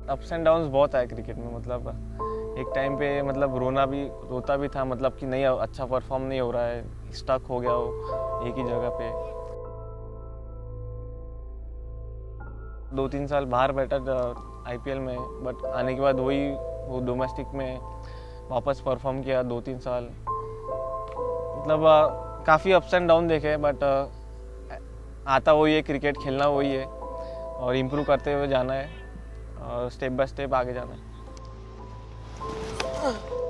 Ups and downs बहुत आए cricket में। मतलब एक टाइम पे मतलब रोता भी था, मतलब कि नहीं अच्छा परफॉर्म नहीं हो रहा है, स्टक हो गया हो एक ही जगह पे। 2-3 साल बाहर बैठा आईपीएल में, बट आने के बाद वो डोमेस्टिक में वापस परफॉर्म किया 2-3 साल। मतलब काफ़ी अप्स एंड डाउन देखे, बट आता वही है, क्रिकेट खेलना वही है और इम्प्रूव करते हुए जाना है और स्टेप बाय स्टेप आगे जाना है।